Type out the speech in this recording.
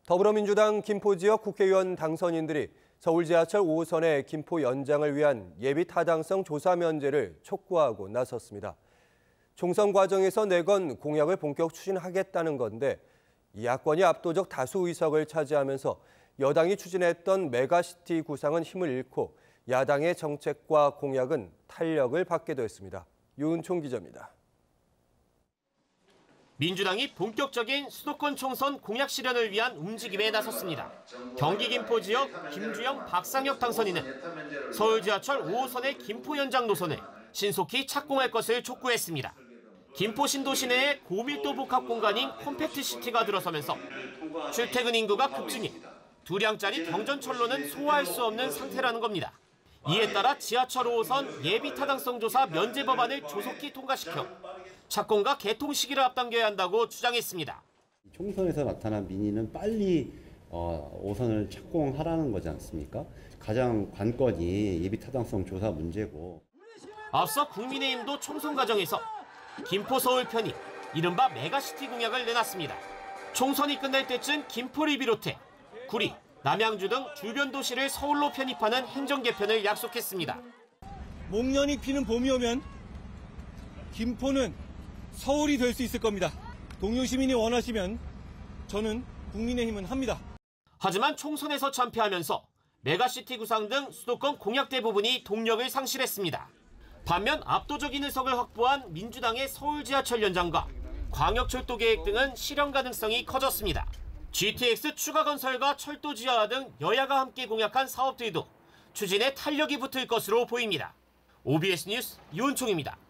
더불어민주당 김포 지역 국회의원 당선인들이 서울 지하철 5호선의 김포 연장을 위한 예비 타당성 조사 면제를 촉구하고 나섰습니다. 총선 과정에서 내건 공약을 본격 추진하겠다는 건데 이 야권이 압도적 다수 의석을 차지하면서 여당이 추진했던 메가시티 구상은 힘을 잃고 야당의 정책과 공약은 탄력을 받게 됐습니다. 유은총 기자입니다. 민주당이 본격적인 수도권 총선 공약 실현을 위한 움직임에 나섰습니다. 경기 김포 지역 김주영, 박상혁 당선인은 서울 지하철 5호선의 김포 연장 노선을 신속히 착공할 것을 촉구했습니다. 김포 신도시 내에 고밀도 복합 공간인 컴팩트시티가 들어서면서 출퇴근 인구가 급증해 2량짜리 경전철로는 소화할 수 없는 상태라는 겁니다. 이에 따라 지하철 5호선 예비 타당성 조사 면제 법안을 조속히 통과시켜 착공과 개통 시기를 앞당겨야 한다고 주장했습니다. 총선에서 나타난 민의는 빨리 5선을 착공하라는 거지 않습니까? 가장 관건이 예비 타당성 조사 문제고. 앞서 국민의힘도 총선 과정에서 김포 서울 편입, 이른바 메가시티 공약을 내놨습니다. 총선이 끝날 때쯤 김포를 비롯해 구리, 남양주 등 주변 도시를 서울로 편입하는 행정 개편을 약속했습니다. 목련이 피는 봄이 오면 김포는 서울이 될 수 있을 겁니다. 동료 시민이 원하시면 저는 국민의힘은 합니다. 하지만 총선에서 참패하면서 메가시티 구상 등 수도권 공약 대부분이 동력을 상실했습니다. 반면 압도적인 의석을 확보한 민주당의 서울 지하철 연장과 광역철도 계획 등은 실현 가능성이 커졌습니다. GTX 추가 건설과 철도 지하화 등 여야가 함께 공약한 사업들도 추진에 탄력이 붙을 것으로 보입니다. OBS 뉴스 유은총입니다.